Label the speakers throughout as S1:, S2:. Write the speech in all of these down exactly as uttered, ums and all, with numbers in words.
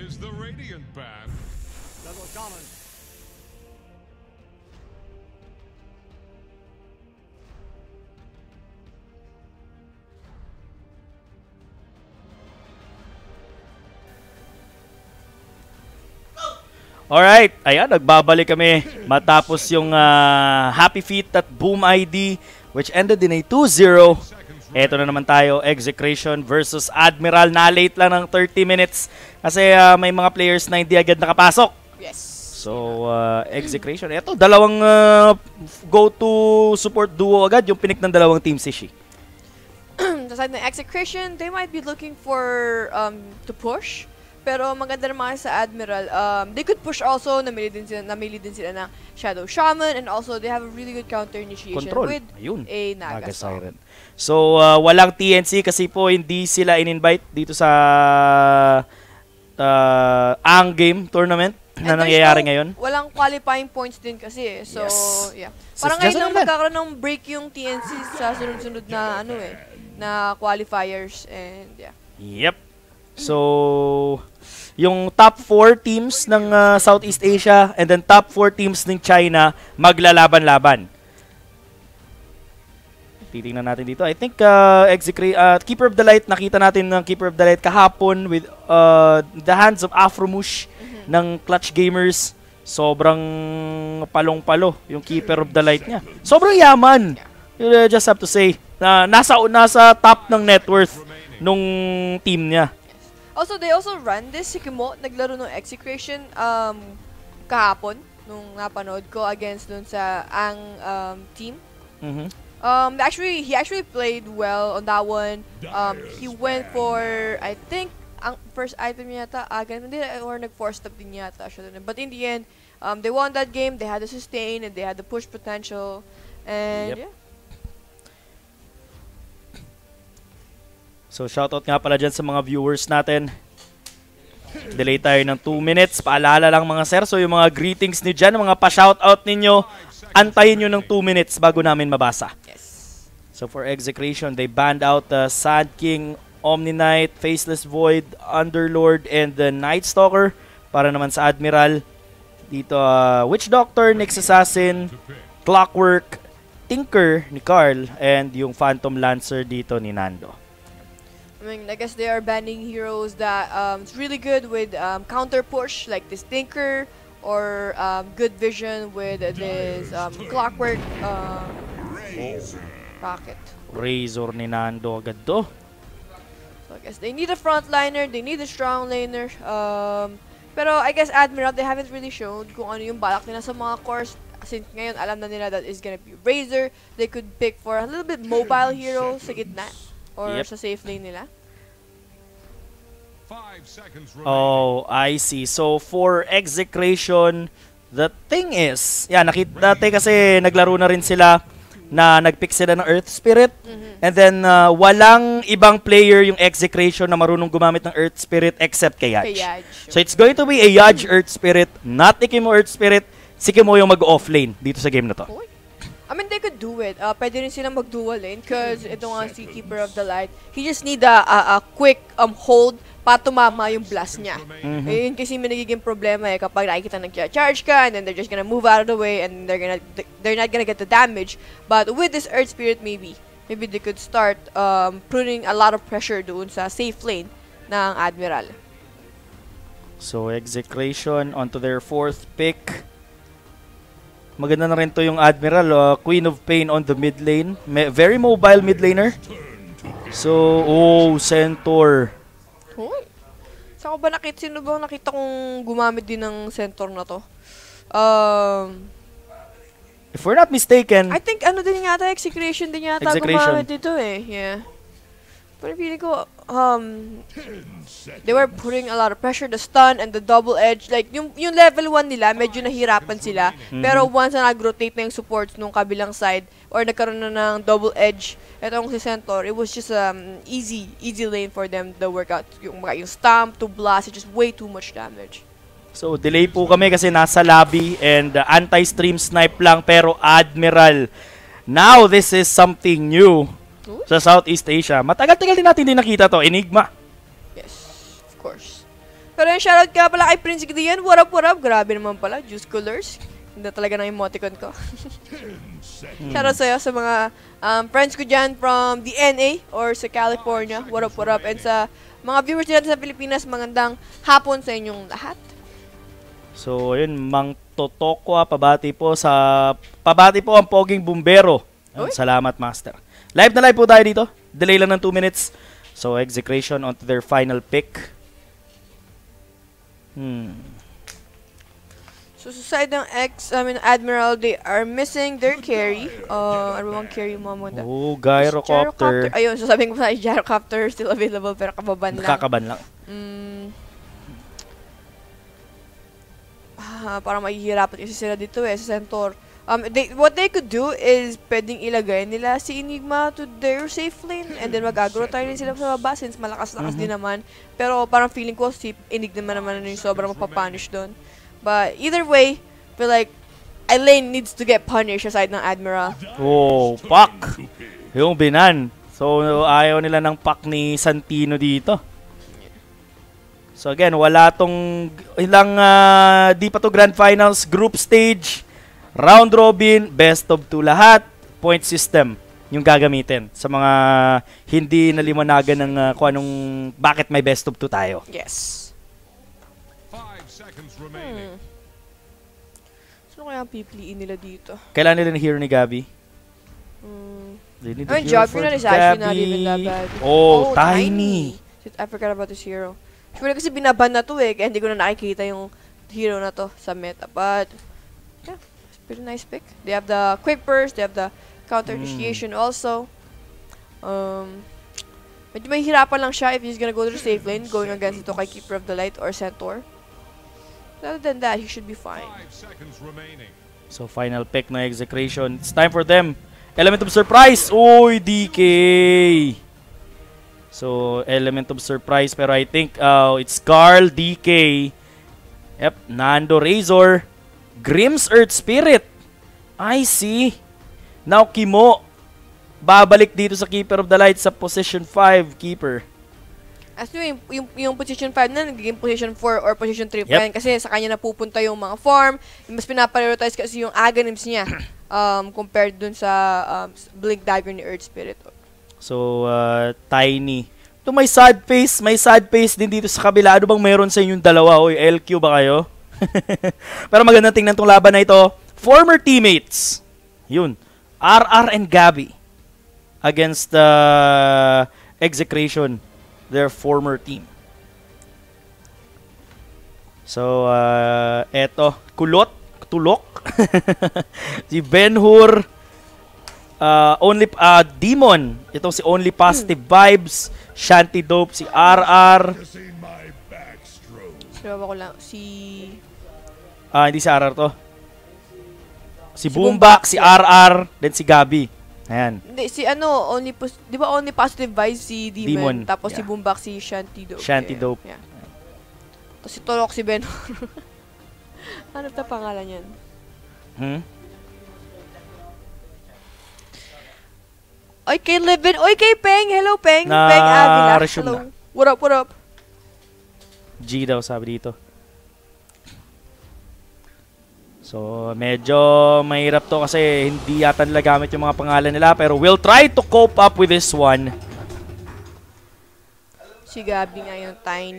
S1: is the Radiant Band.
S2: Double Shaman.
S3: Alright, ayan, nagbabalik kami matapos yung uh, Happy Feet at Boom I D which ended in a two zero. Eto na naman tayo, Execration versus Admiral. Na-late lang ng thirty minutes kasi uh, may mga players na hindi agad nakapasok.
S4: Yes.
S3: So, uh, Execration. Eto, dalawang uh, go-to support duo agad yung pinik ng dalawang team si Shi.
S4: The side ng Execration, they might be looking for um, to push. Pero maganda naman sa Admiral, um, they could push also, namili din sila, namili din sila ng Shadow Shaman, and also they have a really good counter initiation
S3: Control.
S4: with
S3: Ayun.
S4: a Naga,
S3: Naga
S4: Siren.
S3: Siren. So, uh, walang T N C kasi po hindi sila in-invite dito sa uh, Ang Game Tournament na
S4: And
S3: nangyayari
S4: no,
S3: ngayon.
S4: Walang qualifying points din kasi eh. So,
S3: Yes.
S4: yeah.
S3: So,
S4: Parang
S3: it's just
S4: ngayon lang
S3: like that.
S4: magkakaroon ng break yung T N C sa sunod-sunod na ano eh, na qualifiers and yeah.
S3: Yep. So, yung top four teams ng uh, Southeast Asia and then top four teams ng China maglalaban-laban. Titingnan natin dito. I think uh, Execra uh, Keeper of the Light, nakita natin ng Keeper of the Light kahapon with uh, the hands of Afromush mm-hmm. ng Clutch Gamers. Sobrang palong-palo yung Keeper of the Light niya. Sobrang yaman. You uh, just have to say na nasa nasa top ng net worth nung team niya.
S4: Also, they also run this. Si Kimo, naglaro ng Execration um, kahapon, nung napanood ko against dun sa Ang um, team.
S3: Mm-hmm.
S4: Um, actually, he actually played well on that one. Um, he went for, I think, ang first item yata, ah, ganun din, or nag-four step din yata siya dun. But in the end, um, they won that game, they had the sustain, and they had the push potential. And,
S3: Yep.
S4: yeah.
S3: So, shoutout nga pala dyan sa mga viewers natin. Delay tayo ng two minutes. Paalala lang mga sir. So, yung mga greetings ni dyan, mga pa-shoutout ninyo, antayin nyo ng two minutes bago namin mabasa.
S4: Yes.
S3: So, for Execration, they banned out the uh, Sand King, Omni Knight, Faceless Void, Underlord, and the Night Stalker. Para naman sa Admiral, dito, uh, Witch Doctor, Nyx Assassin, Clockwork, Tinker ni Carl, and yung Phantom Lancer dito ni Nando.
S4: I mean, I guess they are banning heroes that um, it's really good with um, counter push, like this Tinker, or um, good vision with uh, this um, Clockwork uh, Rocket.
S3: Razor ni Nando agad do.
S4: So I guess they need a frontliner, they need a strong laner. Um, pero I guess Admiral, they haven't really shown kung ano yung balak nila sa mga cores. Since ngayon, alam na nila that is gonna be Razor. They could pick for a little bit mobile hero sa gitna. Or
S3: Yep.
S4: sa safe lane nila.
S3: Oh, I see. So, for Execration, the thing is, yeah, nakita dati kasi naglaro na rin sila na nag-pick sila ng Earth Spirit. Mm-hmm. And then, uh, walang ibang player yung Execration na marunong gumamit ng Earth Spirit except kay Yaj.
S4: Kay Yaj.
S3: So, it's going to be a Yaj Earth Spirit, not Ikimo Earth Spirit. Si Kimo yung mag-offlane dito sa game na to.
S4: Oy. I mean, they could do it. Uh, pwede rin silang mag-dual lane because ito nga si Keeper of the Light. He just need a, a, a quick um hold para tumama yung blast niya. Mm-hmm. Ayun kasi may nagiging problema eh kapag nakikita nag-charge ka and then they're just gonna move out of the way and they're gonna they're not gonna get the damage. But with this Earth Spirit maybe, maybe they could start um, putting a lot of pressure doon sa safe lane ng Admiral.
S3: So, Execration onto their fourth pick. Maganda na rin to yung Admiral, uh, Queen of Pain on the mid lane. Me very mobile mid laner. So, oh, Centaur.
S4: Oh. Saan ko ba nakita? Sino ba nakita kong gumamit din ng Centaur na to? Um,
S3: If we're not mistaken,
S4: I think ano din yata, Execration din yata
S3: Execration.
S4: gumamit dito eh. Yeah. Pero feeling ko, um, they were putting a lot of pressure, the stun and the double edge. Like, yung, yung level one nila, medyo nahirapan sila. Mm-hmm. Pero once na nag-rotate na yung supports nung kabilang side, or nagkaroon na ng double edge, etong si Centaur, it was just um, easy, easy lane for them to work out. Yung, yung stamp to blast, it's just way too much damage.
S3: So, delay po kami kasi nasa lobby and uh, anti-stream snipe lang, pero Admiral. Now, this is something new.
S4: Ooh.
S3: Sa Southeast Asia. Matagal-tagal din natin din nakita to. Enigma.
S4: Yes, of course. Pero yung shoutout ka pala kay Prince Gideon. What up, what up? Grabe naman pala. Juice Coolers. Hindi talaga ng emoticon ko. Shoutout sa'yo sa mga um, friends ko dyan from the N A or sa California. What up, what up? And sa mga viewers dyan sa Pilipinas, magandang hapon sa inyong lahat.
S3: So, yun, Mang Totokwa, pabati po sa... Pabati po ang Poging Bumbero. Yun, salamat, Master. Live na live po tayo dito. Delay lang ng two minutes. So, execration onto their final pick. Hmm. So, sa side ng X, I mean, Admiral, they are missing their carry. Uh, ano bang carry mo muna? Oh, Gyrocopter.
S4: Ayun, so sabihin ko sa Gyrocopter still available pero kababan lang.
S3: Kakaban lang.
S4: Mm. Ah, parang mahihirapan kasi sila dito eh, sa Centaur. Um, they, what they could do is pwedeng ilagay nila si Enigma to their safe lane and then mag-agro tayo rin sila sa baba since malakas-lakas mm-hmm. din naman. Pero parang feeling ko si Enigma naman na yung sobrang mapapunish doon. But either way, feel like Elaine needs to get punished aside ng Admiral.
S3: Oh, pak! Yung binan. So, ayaw nila ng pak ni Santino dito. So again, wala tong ilang uh, di pa to Grand Finals, group stage, round robin, best of two lahat, point system yung gagamitin sa mga hindi naliwanagan ng uh, kung anong bakit may best of two tayo.
S4: Yes. Hmm. Sino kaya ang pipiliin nila dito?
S3: Kailan nila na-hero ni Gabi?
S4: Hmm.
S3: Oh,
S4: Gabi na is actually not even that bad.
S3: Oh, oh Tiny.
S4: Tiny. I forgot about this hero. Sure kasi binaban na to eh, kaya hindi ko na nakikita yung hero na to sa meta. But, yeah, it's pretty nice pick. They have the quick burst, they have the counter initiation mm. also. Um, medyo may hirapan lang siya if he's gonna go to the safe lane, going against ito kay Keeper of the Light or Centaur. Other than that, he should be fine.
S3: So, final pick na execration. It's time for them. Element of surprise! Uy, D K! So, element of surprise. Pero I think uh, it's Carl, D K, yep, Nando Razor, Grimm's Earth Spirit. I see. Now, Kimo, babalik dito sa Keeper of the Light sa position five, Keeper.
S4: As yung, yung, yung position five na, nagiging position four or position three pa yan. Kasi sa kanya napupunta yung mga farm. Mas pinaprioritize kasi yung Aghanims niya um, compared dun sa um, Blink Dagger ni Earth Spirit.
S3: So, uh, Tiny. Ito may sad face. May sad face din dito sa kabila. Ano bang meron sa inyong dalawa? Oy, L Q ba kayo? Pero magandang tingnan tong laban na ito. Former teammates. Yun. R R and Gabby. Against the uh, Execration. Their former team. So, uh, eto. Kulot. Tulok. Si Ben-Hur. Uh, only uh, Demon. Itong si Only Positive Vibes. Shanty Dope. Si R R.
S4: Sinawa ko lang. Si...
S3: Ah, uh, hindi si R R to. Si, si Boombak, si R R, then si Gabi. Ayan.
S4: Hindi, si ano, only di ba Only Positive Vibes si Demon,
S3: Demon.
S4: Tapos
S3: Yeah.
S4: si Boombak si Shanty Dope.
S3: Shanty
S4: yeah.
S3: Dope.
S4: Yeah. Tapos si Tolok si Ben. Ano ta pangalan yan?
S3: Hmm?
S4: Oy, kay Levin. Oy, kay Peng. Hello, Peng.
S3: Na
S4: Peng Avila.
S3: resume
S4: Hello.
S3: na.
S4: What up, what up?
S3: G daw sabi dito. So, medyo mahirap to kasi hindi yata nila gamit yung mga pangalan nila. Pero we'll try to cope up with this one.
S4: Si Gabi nga yung Tiny.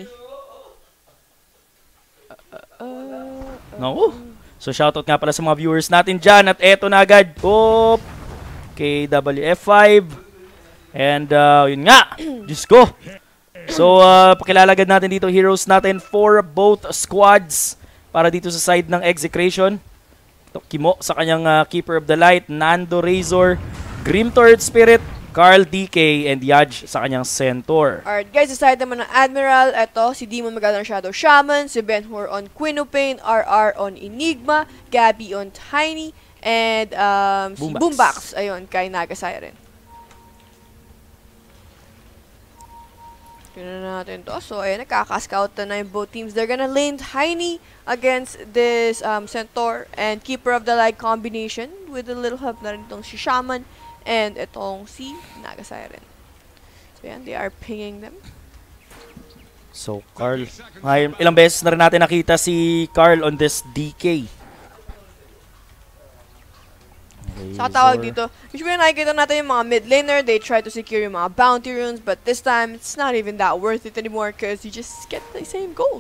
S4: Uh, uh, uh,
S3: No. So, shoutout nga pala sa mga viewers natin dyan. At eto na agad. Oop. K W F five. And, uh, yun nga. Diyos ko. So, uh, pakilalagad natin dito heroes natin for both squads. Para dito sa side ng Execration. Ito, Kimo sa kanyang uh, Keeper of the Light. Nando Razor. Grim Turret Spirit. Carl D K. And Yaj sa kanyang Centaur.
S4: Alright guys, sa side naman ng Admiral, ito, si Demon Magalang Shadow Shaman, si Ben-Hur on Quinopane, R R on Enigma, Gabby on Tiny, and um, si
S3: Boombax.
S4: Boombax, ayun, kay Naga Siren. Tignan na natin to. So, ayun, nakaka-scout na yung both teams. They're gonna lane Tiny against this um, Centaur and Keeper of the Light combination with a little help na rin itong si Shaman and itong si Naga Siren. So, yan, they are pinging them.
S3: So, Carl. Ay, ilang beses na rin natin nakita si Carl on this D K.
S4: Sa tawag dito, usually nakikita natin yung mga mid laner, they try to secure yung mga bounty runes, but this time, it's not even that worth it anymore because you just get the same gold.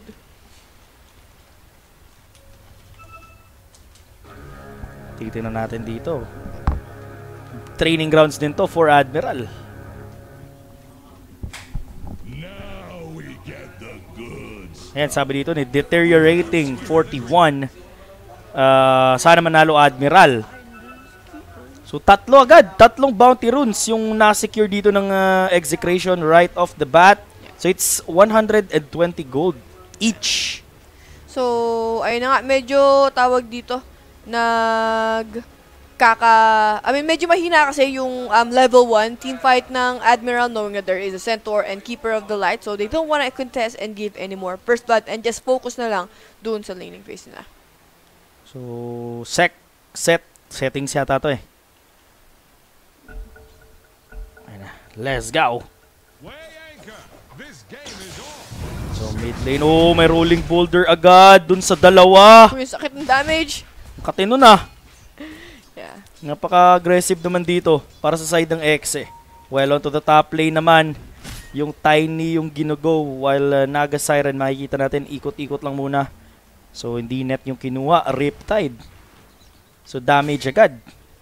S3: Titignan natin dito. Training grounds din to for Admiral. Ayan, sabi dito ni deteriorating forty-one. Uh, sana manalo Admiral. So tatlo agad, tatlong bounty runes yung na-secure dito ng uh, execration right off the bat. So it's one hundred twenty gold each.
S4: So, ayun na nga, medyo tawag dito, nag kaka, I mean, medyo mahina kasi yung um, level one team fight ng Admiral, knowing that there is a Centaur and Keeper of the Light. So they don't want to contest and give any more first blood and just focus na lang dun sa laning phase nila.
S3: So, sec, set, settings yata to eh. Let's go. So mid lane, oh may rolling boulder agad dun sa dalawa.
S4: Yung sakit ng damage.
S3: Katino na.
S4: Yeah.
S3: Napaka-aggressive naman dito para sa side ng X eh. Well, onto the top lane naman, yung Tiny yung ginugo while uh, Naga Siren makikita natin ikot-ikot lang muna. So hindi net yung kinuha, Riptide. So damage agad.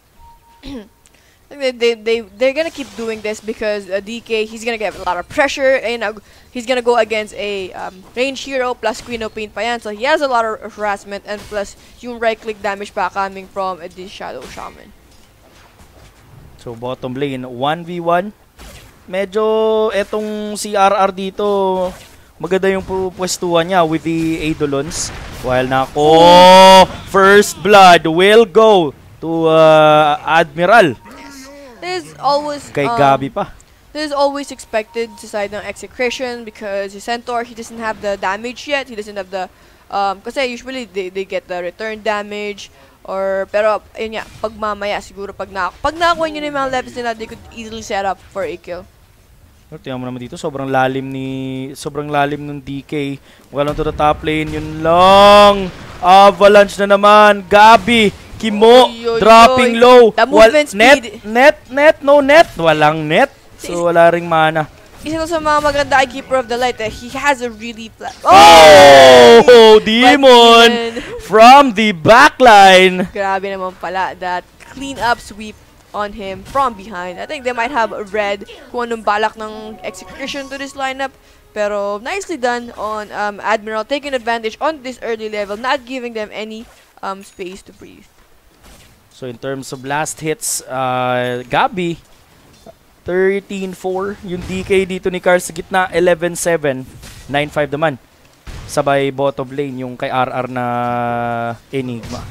S4: They, they, they, they're gonna keep doing this because uh, D K, he's gonna get a lot of pressure and uh, he's gonna go against a um, range hero plus Queen of Pain pa yan. So he has a lot of harassment and plus yung right-click damage pa coming from uh, this Shadow Shaman.
S3: So bottom lane, one v one. Medyo etong si R R dito, maganda yung pwestuhan niya with the Eidolons. While nako, first blood will go to uh, Admiral.
S4: This is always
S3: Kay
S4: um,
S3: Gabi pa.
S4: This is always expected sa side ng Execration because his Centaur, he doesn't have the damage yet. He doesn't have the um kasi usually they, they get the return damage or pero ayun nga pag mamaya siguro pag na pag nakuha niyo na yung mga levels nila, they could easily set up for a kill.
S3: Tingnan mo naman dito, sobrang lalim ni sobrang lalim ng D K. Well on to the top lane, yun lang. Avalanche na naman. Gabi Kimo, oy, oy, dropping oy. Low.
S4: The movement
S3: Wal net,
S4: speed.
S3: Net, net, no net. Walang net. So, wala ring mana.
S4: Isa sa mga maganda ay Keeper of the Light. Eh. He has a really flat...
S3: Oh! oh Demon! From the backline.
S4: Grabe naman pala. That clean-up sweep on him from behind. I think they might have a red kung anong balak ng execution to this lineup. Pero nicely done on um, Admiral, taking advantage on this early level, not giving them any um, space to breathe.
S3: So in terms of last hits, uh, Gabi, thirteen four. Yung D K dito ni Carl sa gitna, eleven seven. nine five naman. Sabay bottom lane yung kay R R na Enigma.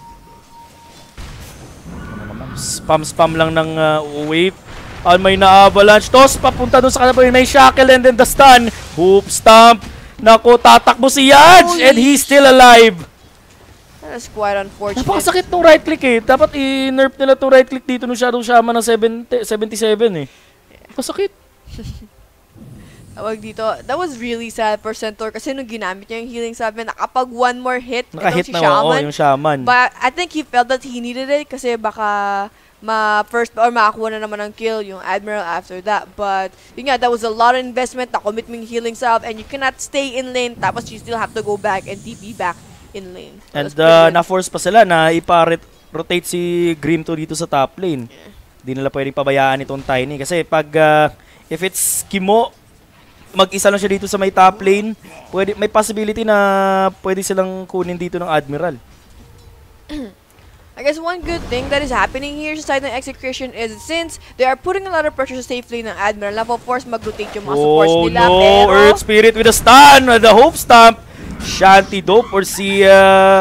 S3: Ano naman? Spam-spam lang ng uh, wave. Ah, may na-avalanche. Toss, papunta dun sa kanila. May shackle and then the stun. Hoop stomp. Naku, tatakbo si Yaj! And he's still alive.
S4: That's quite unfortunate.
S3: Napakasakit nung right click eh. Dapat i-nerf nila itong right click dito nung Shadow Shaman ng seventy, seventy-seven eh. Napakasakit.
S4: Tawag dito, that was really sad for Centaur kasi nung ginamit niya yung healing sabi, nakapag one more hit,
S3: Nakahit
S4: si
S3: na
S4: Shaman,
S3: oo, yung Shaman.
S4: But I think he felt that he needed it kasi baka ma-first or makakuha na naman ng kill yung Admiral after that. But yun nga, that was a lot of investment, na-commit mong healing sub and you cannot stay in lane tapos you still have to go back and T P back in lane.
S3: And uh, na-force pa sila na ipa-rotate si Grim to dito sa top lane. Hindi yeah. nila pwedeng pabayaan itong Tiny. Kasi pag, uh, if it's Kimo, mag-isa lang siya dito sa may top lane, pwede, may possibility na pwede silang kunin dito ng Admiral.
S4: I guess one good thing that is happening here sa side ng Execution is since they are putting a lot of pressure sa safe lane ng Admiral, na force mag-rotate yung mga supports
S3: oh,
S4: nila.
S3: No.
S4: Pero
S3: Earth Spirit with a stun, the Hope Stomp. Shanty Dope or si uh,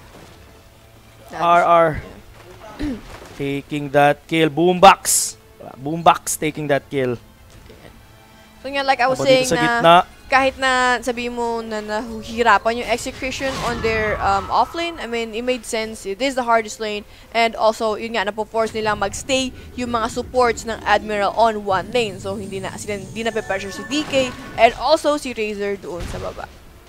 S3: R R taking that kill. Boombox. Boombox taking that kill.
S4: So nga, like I was
S3: Ako
S4: saying
S3: sa
S4: na
S3: gitna.
S4: kahit na sabihin mo na nahihirapan yung execution on their um, offlane, I mean, it made sense. It is the hardest lane. And also, yun nga, napo-force nilang magstay yung mga supports ng Admiral on one lane. So, hindi na, sila, hindi na pe-pressure si D K and also si Razor doon sa baba.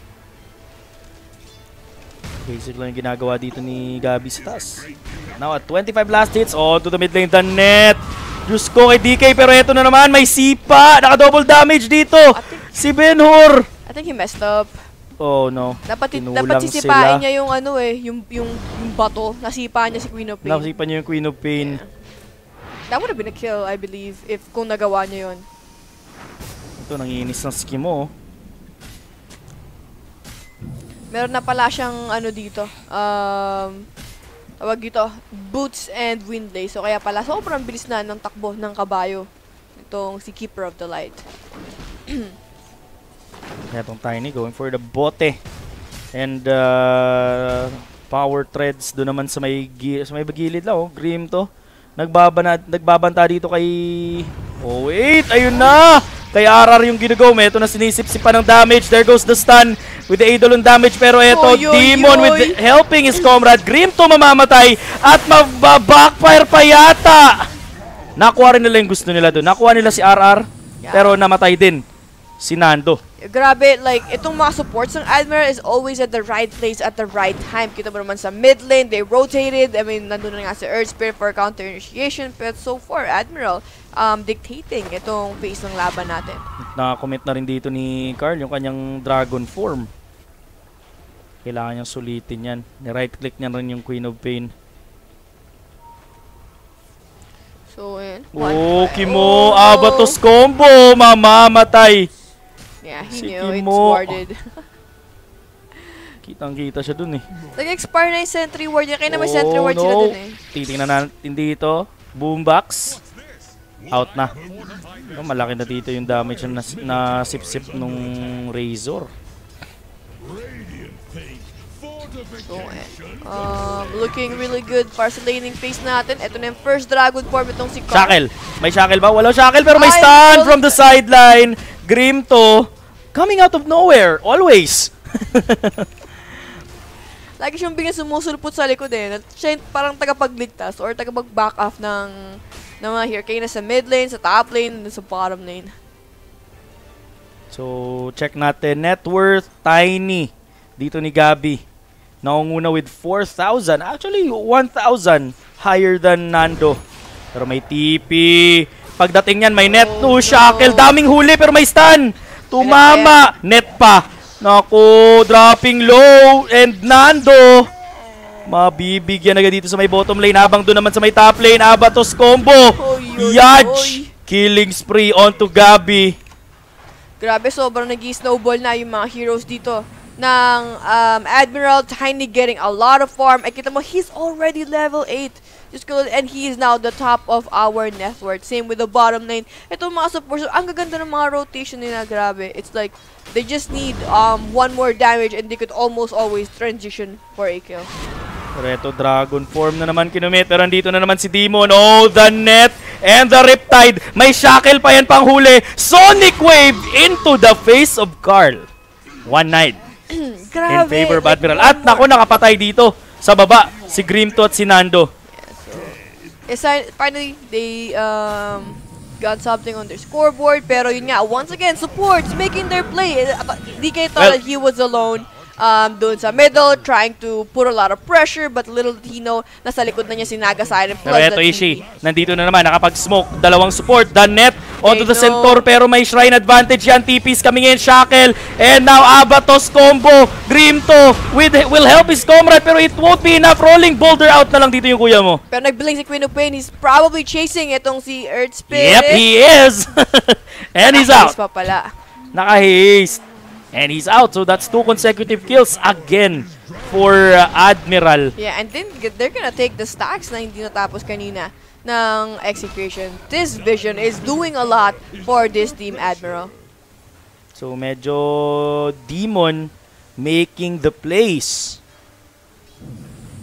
S3: Basic lang yung ginagawa dito ni Gabi sa taas. Now at twenty-five last hits, on to the mid lane, the net. Diyos ko kay D K, pero eto na naman, may sipa. Naka-double damage dito. Si Ben-Hur.
S4: I think he messed up.
S3: Oh no.
S4: Dapat,
S3: Tinulang
S4: dapat sisipain
S3: sila.
S4: niya yung ano eh, yung, yung, yung bato. Nasipa niya si Queen of Pain.
S3: Nasipa niya yung Queen of Pain.
S4: Yeah. That would have been a kill, I believe, if kung nagawa niya yun.
S3: Ito, nanginis ng skimo.
S4: Meron na pala siyang ano dito. Um, tawag dito, boots and windlay. So kaya pala sobrang bilis na ng takbo ng kabayo. Itong si Keeper of the Light.
S3: Kaya itong Tiny going for the bote. And uh, power threads doon naman sa may, sa may bagilid lang. Oh. Grim to. Nagbabana, nagbabanta dito kay... Oh wait! Ayun na! Kay R R yung ginagaw. Ito na sinisip-sipa ng damage. There goes the stun with the Eidolon damage. Pero ito,
S4: oy, oy,
S3: Demon
S4: oy.
S3: with the, helping his comrade. Grim to mamamatay. At mababackfire pa yata. Nakuha rin nila yung gusto nila doon. Nakuha nila si R R.
S4: Yeah.
S3: Pero namatay din si Nando.
S4: Grabe, like, itong mga supports ng Admiral is always at the right place at the right time. Kita mo naman sa mid lane, they rotated. I mean, nandun na nga si Earth Spirit for counter initiation. But so far, Admiral um, dictating itong pace ng laban natin.
S3: Nakakommit na rin dito ni Carl yung kanyang dragon form. Kailangan niyang sulitin yan. Ni-right click niya rin yung Queen of Pain.
S4: So, ayan.
S3: Oh, Kimo! Abatos combo! Mamamatay!
S4: Yeah, he
S3: Si
S4: knew it's
S3: Kimo.
S4: warded.
S3: Kitang-kita siya dun eh.
S4: Nag-expire na yung sentry ward niya. Kaya na may sentry ward sila dun eh.
S3: Titingnan natin dito. Boombox. Out na. Oh, malaki na dito yung damage na, na sip-sip nung Razor.
S4: So, eh, um, looking really good para sa laning phase natin. Ito na yung first dragon form itong si Carl.
S3: Shackle. May shackle ba? Wala shackle pero may
S4: Ay,
S3: stun
S4: well,
S3: from the sideline. Grim to. Coming out of nowhere. Always.
S4: Lagi siyang bigyan sumusulpot sa likod eh. Siya yung parang tagapagligtas or tagapag-back off ng, ng mga here. Kaya na sa mid lane, sa top lane, sa bottom lane.
S3: So, check natin. Net worth, Tiny. Dito ni Gabi. Naunguna with four thousand. Actually, one thousand higher than Nando. Pero may T P. Pagdating yan, may net
S4: Oh,
S3: to. Shackle.
S4: no.
S3: Daming huli pero may stun. Tumama. Net pa. Naku, dropping low. And Nando. Mabibigyan agad dito sa may bottom lane. Habang doon naman sa may top lane. Abatos combo.
S4: Oy, oy,
S3: Yaj.
S4: oy.
S3: Killing spree onto Gabi.
S4: Grabe, sobrang nag-snowball na yung mga heroes dito ng um, Admiral. Tiny getting a lot of farm. Ay, kita mo, he's already level eight. Just go, and he is now the top of our net worth. Same with the bottom lane. Ito mga supports, ang gaganda ng mga rotation nila, grabe. It's like, they just need um, one more damage and they could almost always transition for a kill.
S3: Pero ito, Dragon form na naman kinumit. Pero andito na naman si Demon. Oh, the net and the Riptide. May shackle pa yan pang huli. Sonic Wave into the face of Carl. One night.
S4: Grabe.
S3: In favor of
S4: like,
S3: Admiral.
S4: one
S3: At naku, nakapatay dito sa baba. Si Grimto at si Nando.
S4: Yeah, so, yes, finally, they um, got something on their scoreboard. Pero yun nga, once again, supports making their play. D K thought
S3: Well,
S4: that he was alone. Um, doon sa middle, trying to put a lot of pressure, but little did he know, nasa likod na niya si Naga Siren plus
S3: Pero ito,
S4: the
S3: Ishi.
S4: T P.
S3: Nandito na naman. Nakapag-smoke. Dalawang support. The net onto
S4: Okay,
S3: the
S4: no.
S3: centaur. Pero may shrine advantage yan. T P's coming in. Shackle. And now Abatos combo. Grimto with, will help his comrade. Pero it won't be enough. Rolling boulder out na lang dito yung kuya mo.
S4: Pero nagbiling si Queen of Pain, he's probably chasing itong si Earth Spirit.
S3: Yep, he is. And he's out.
S4: Naka-haste pa pala.
S3: Naka-haste. And he's out. So that's two consecutive kills again for uh, Admiral.
S4: Yeah, and then g- they're gonna take the stacks na hindi natapos kanina ng execution. This vision is doing a lot for this team, Admiral.
S3: So medyo Demon making the plays.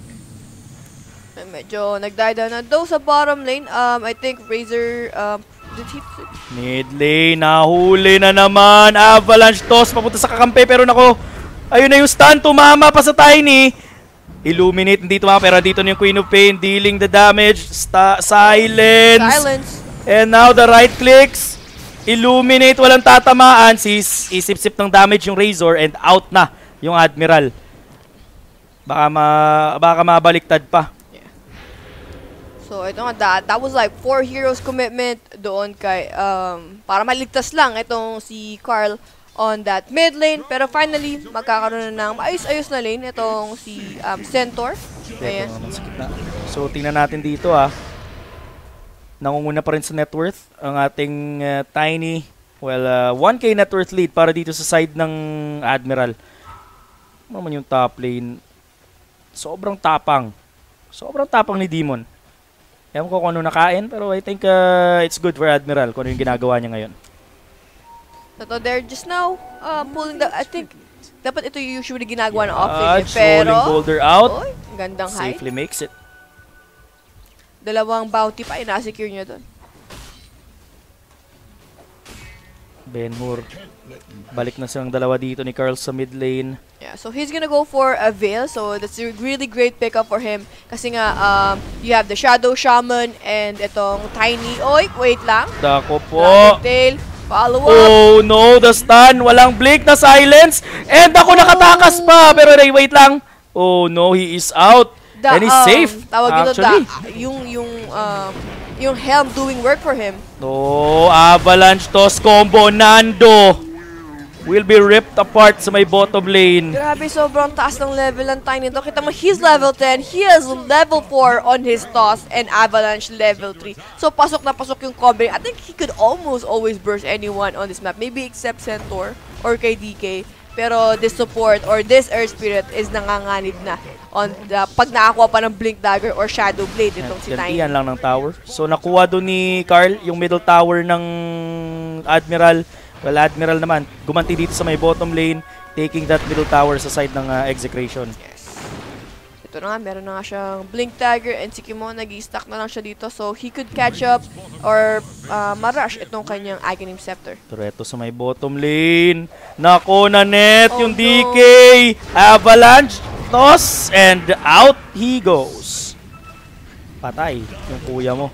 S4: Medyo nagdaya na. Though sa bottom lane, um, I think Razor um, Did he...
S3: Mid lane, nahuli na naman. Avalanche toss, papunta sa kakampi. Pero nako, ayun na yung stun. Tumama pa sa Tiny. Illuminate, hindi tumama. Pero dito na yung Queen of Pain, dealing the damage. Sta silence.
S4: Silence.
S3: And now the right clicks. Illuminate, walang tatamaan. Sis, isip-sip ng damage yung Razor and out na yung Admiral. Baka, ma baka mabaliktad pa.
S4: Yeah. So, ito nga, that, that was like four heroes commitment doon kay, um, para maligtas lang itong si Carl on that mid lane. Pero finally, magkakaroon na ng maayos-ayos na lane itong si um, Centaur. Ayan.
S3: So, tingnan natin dito ah. Nangunguna pa rin sa net worth ang ating uh, Tiny. Well, uh, one K net worth lead para dito sa side ng Admiral. Ano naman yung top lane? Sobrang tapang. Sobrang tapang ni Demon. Ewan ko kung ano nakain, pero I think uh, it's good for Admiral kung ano yung ginagawa niya ngayon.
S4: So, they're just now uh, pulling the... I think, dapat ito yung usually ginagawa ng
S3: Uh,
S4: off-lane. Pero,
S3: rolling boulder out.
S4: oy, gandang height.
S3: Safely makes it.
S4: Dalawang bounty pa, ina-secure niya doon.
S3: Ben-Hur. Balik na silang dalawa dito ni Carl sa mid lane.
S4: Yeah, so he's gonna go for a Veil. So that's a really great pickup for him. Kasi nga, um, you have the Shadow Shaman and itong Tiny. Oy, wait lang.
S3: Dako po.
S4: Dragon Tail. Follow up.
S3: Oh no, the stun. Walang blink na silence. And ako nakatakas pa. Pero Ray, wait lang. Oh no, he is out.
S4: The,
S3: And he's
S4: um,
S3: safe.
S4: Tawag ito,
S3: Actually.
S4: the, yung, yung, um, yung Helm doing work for him.
S3: No, Avalanche toss combo. Nando will be ripped apart sa may bottom lane.
S4: Grabe, sobrang taas ng level ng Tiny nito. Kita mo, he's level ten, he has level four on his toss, and Avalanche level three. So, pasok na pasok yung combo. I think he could almost always burst anyone on this map. Maybe except Centaur or kay D K. Pero this support or this Earth Spirit is nanganganib na on the, pag nakakuha pa ng Blink Dagger or Shadow Blade itong si Tiny.
S3: Gantihan lang ng tower. So, nakuha doon ni Carl yung middle tower ng Admiral. Well, Admiral naman, gumanti dito sa may bottom lane, taking that middle tower sa side ng uh, Execration.
S4: Yes. Ito na nga, meron na nga siyang Blink Dagger and si Kimo nag-i-stack na lang siya dito. So, he could catch up or uh, ma-rush itong kanyang Aghanim Scepter.
S3: Tureto sa may bottom lane. Nako na net
S4: Oh,
S3: yung
S4: no.
S3: D K. Avalanche toss and out he goes. Patay yung kuya mo.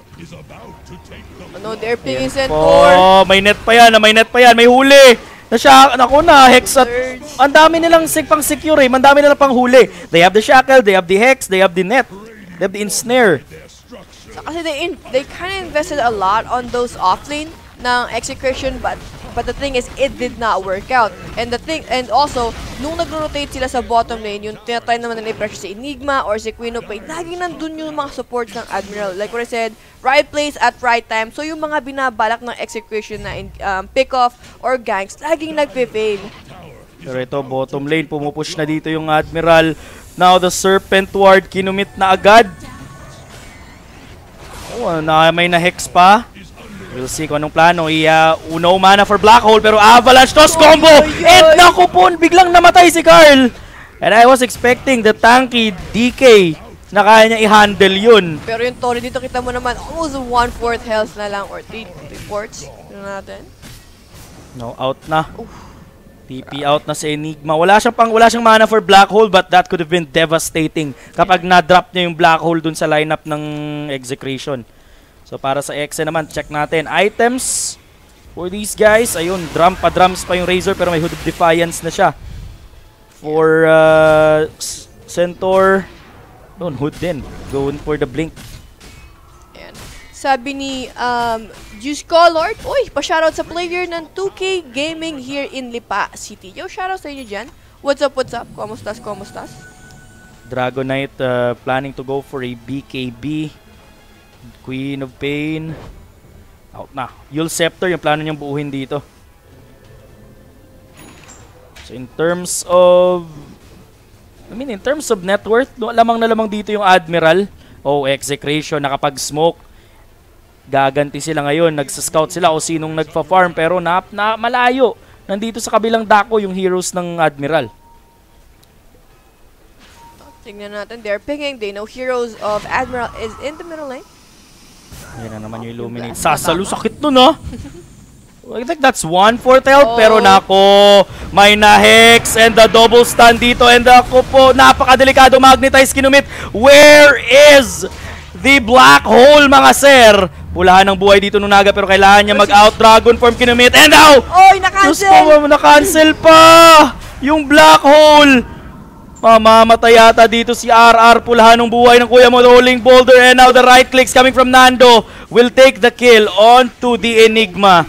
S4: Ano, they're pinging
S3: Yan
S4: Centaur.
S3: po. May net pa yan. May net pa yan. May huli. Nasya, naku na, Hex at...
S4: Surge.
S3: Ang dami nilang sig pang secure eh. Ang dami nilang pang huli. They have the shackle, they have the Hex, they have the net. They have the ensnare.
S4: So, kasi they, in, they kind of invested a lot on those offlane ng Execution, but but the thing is, it did not work out. And the thing, and also, nung nag-rotate sila sa bottom lane, yung tinatry naman nila i-pressure si Enigma or si Queen of Pain, laging nandun yung mga supports ng Admiral. Like what I said, right place at right time. So yung mga binabalak ng Execution na in, um, pick-off or ganks, laging nagpe-fail.
S3: Pero ito, bottom lane, pumupush na dito yung Admiral. Now the Serpent Ward, kinumit na agad. Oh, na, may na-hex pa. We'll see kung anong plano. I, uh, uno mana for Black Hole, pero Avalanche toss combo!
S4: Oy, oy, oy.
S3: And naku po, biglang namatay si Carl! And I was expecting the tanky D K na kaya niya i-handle yun.
S4: Pero yung Tori dito, kita mo naman, almost one-fourth health na lang, or three-fourths. Ano natin?
S3: No, out na. T P out na si Enigma. Wala siyang pang wala siyang mana for Black Hole, but that could have been devastating kapag na-drop niya yung Black Hole dun sa lineup ng Execration. So para sa X naman, check natin items for these guys. Ayun, drum pa drums pa yung Razor pero may Hood of Defiance na siya. For uh, Centaur, yun, Hood din. Going for the blink.
S4: Ayan. Sabi ni um, Juice Colored, uy, pa-shoutout sa player ng two K Gaming here in Lipa City. Yo, shoutout sa inyo dyan. What's up, what's up? Komustas, komustas?
S3: Dragon Knight uh, planning to go for a B K B. Queen of Pain. Out na. Yule Scepter, yung plano niyang buuhin dito. So in terms of... I mean, in terms of net worth, lamang na lamang dito yung Admiral. Oh, Execration, nakapag-smoke. Gaganti sila ngayon. Nagsa-scout sila o sinong nagpa-farm. Pero na, na malayo. Nandito sa kabilang dako yung heroes ng Admiral.
S4: Tingnan natin. They're pinging. They know Heroes of Admiral is in the middle lane.
S3: Ayan na naman yung Illuminate. Sasalo, sakit nun ah. I think that's one-fourth health, oh. Pero nako, may na-hex and the double stun dito. And ako po, napakadelikado magnetize kinumit. Where is the black hole, mga sir? Pulahan ng buhay dito nung Naga, pero kailangan niya mag-out. Dragon form kinumit. And now!
S4: Oy, na-cancel!
S3: Na-cancel pa! Yung black hole! Mamamatay yata dito si R R. Pulahan ng buhay ng kuya mo, rolling boulder. And now the right clicks coming from Nando will take the kill onto the Enigma.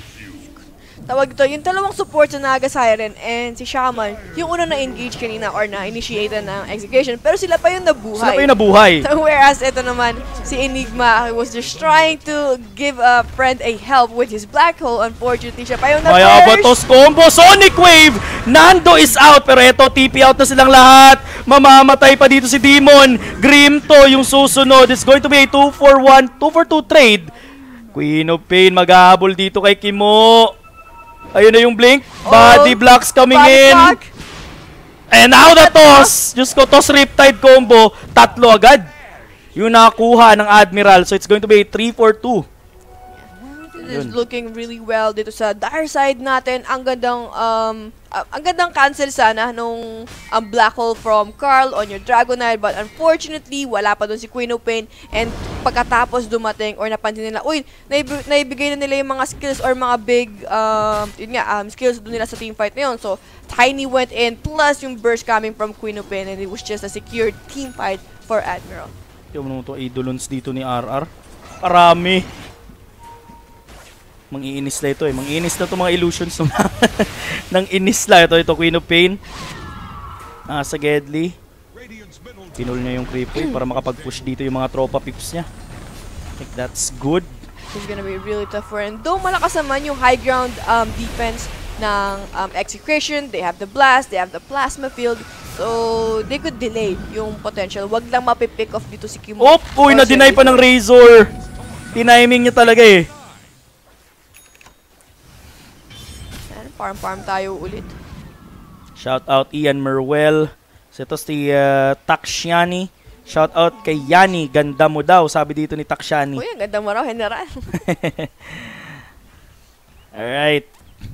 S4: Tawag ito, yung dalawang support sa Naga Siren and si Shaman, yung una na-engage kanina or na-initiate ng execution, pero sila pa yung nabuhay.
S3: Sila pa yung nabuhay.
S4: Whereas ito naman, si Enigma was just trying to give a friend a help with his black hole. Unfortunately, siya pa yung na-burst.
S3: Kaya Batos combo, Sonic Wave! Nando is out, pero eto, T P out na silang lahat. Mamamatay pa dito si Demon. Grim to yung susunod. It's going to be a two for one, two for two trade. Queen of Pain maghahabol dito kay Kimo. Ayun na yung blink. Oh, body blocks coming in. Block. And now the toss. Diyos ko, toss Riptide combo. Tatlo agad. Yung nakuha ng Admiral. So it's going to be a three for two.
S4: This is looking really well dito sa dire side natin. Ang gandang um uh, ang gandang cancel sana nung um, black hole from Carl on your Dragonite, but unfortunately wala pa doon si Queen of Pain. And pagkatapos dumating or napansin nila, uy, naib naibigay na nila yung mga skills or mga big um yun nga um skills doon nila sa team fight na yun. So Tiny went in plus yung burst coming from Queen of Pain, and it was just a secured team fight for Admiral.
S3: Yung mga to idolons dito ni R R. Karami. Mang-iinis na ito eh. Mang-iinis na ito mga illusions ng, ng inis lang. Ito, ito, Queen of Pain. Ah, sa Gedli. Pinul niya yung creep wave para makapag-push dito yung mga tropa pips niya. I think that's good.
S4: It's gonna be really tough for him. Though malakas naman yung high ground um, defense ng um, Execution. They have the blast, they have the plasma field. So, they could delay yung potential. Wag lang mapipick off dito si Kimo.
S3: Oh! Uy, na-deny pa ng Razor. Tiniming niya talaga eh.
S4: Farm-farm tayo ulit.
S3: Shout out Ian Merwell. So ito si uh, Takshiani. Shout out kay Yani. Ganda mo daw, sabi dito ni Takshiani.
S4: Uy, ang ganda mo raw, General.
S3: Alright.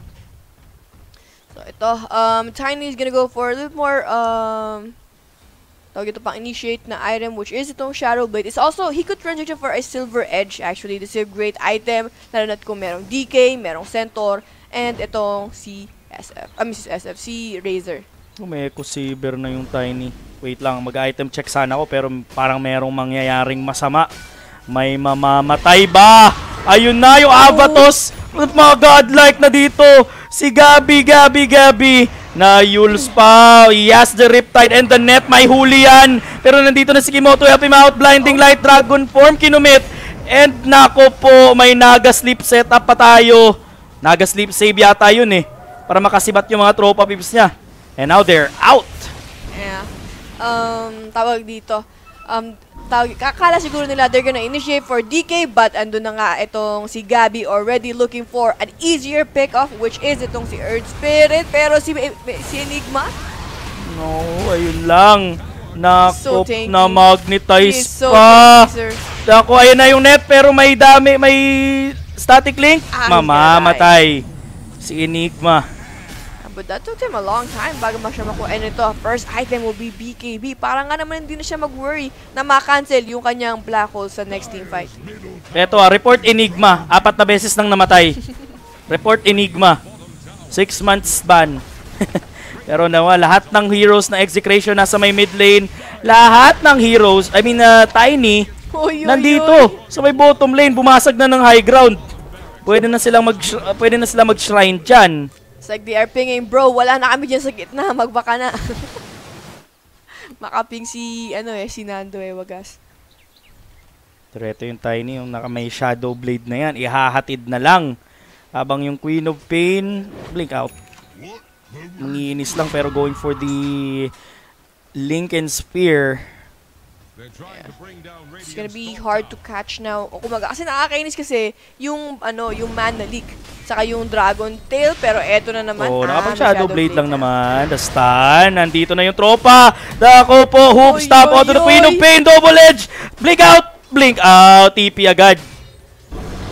S4: So ito, um, Tiny is gonna go for a little more, um, tawag ito pang initiate na item, which is itong Shadow Blade. It's also, he could transition for a Silver Edge, actually. This is a great item. Lalo na't kung merong D K, merong Centaur, and itong si S F, I mean si S F, si Razor.
S3: Oh, may Echo Saber na yung Tiny. Wait lang, mag-item check sana ako pero parang merong mangyayaring masama. May mamamatay ba? Ayun na yung oh. Avatos. Mga godlike na dito. Si Gabi, Gabi, Gabi. Na Yules pa. Yes, the Riptide and the net. May huli yan. Pero nandito na si Kimoto. Help him out. Blinding Light, Dragon Form, kinumit. And nako po, may Naga Sleep setup pa tayo. Naga Sleep save yata yun eh. Para makasibat yung mga tropa pips niya. And now they're out.
S4: Yeah. Um, tawag dito. Um, tawag, kakala siguro nila they're gonna initiate for D K, but andun na nga itong si Gabi already looking for an easier pick-off, which is itong si Earth Spirit. Pero si, si Enigma?
S3: No, ayun lang. Nakop
S4: so
S3: na magnetize
S4: so
S3: pa. Dako, ayun na yung net pero may dami, may static link. Ah, mamamatay si Enigma.
S4: But that took him a long time bago ma siya makuha. And ito, first item will be B K B. Parang nga naman hindi na siya mag-worry na ma-cancel yung kanyang black hole sa next team fight.
S3: Ito ah, report Enigma. Apat na beses nang namatay. Report Enigma. Six months ban. Pero nawa, lahat ng heroes na Execration nasa may mid lane. Lahat ng heroes, I mean uh, Tiny, oy, oy, nandito oy. Sa may bottom lane. Bumasag na ng high ground. Pwede na silang mag uh, pwede na silang mag-shrine dyan.
S4: It's like they are pinging, bro, wala na kami dyan sa gitna, magbaka na. Makaping si, ano eh, si Nando eh, wagas.
S3: Pero ito yung Tiny, yung naka may Shadow Blade na yan, ihahatid na lang. Habang yung Queen of Pain, blink out. Mangiinis lang pero going for the Lincoln Spear.
S4: Yeah. It's gonna be hard to catch now. O kumaga, kasi nakakainis kasi yung ano, yung mana leak saka yung Dragon Tail, pero eto na naman.
S3: Oh,
S4: ah,
S3: nakapag Shadow Blade lang na. naman. The stun, nandito na yung tropa. Dako po, hoop, oy, stop oy, onto the Queen of Pain, double edge. Blink out, blink out, T P agad.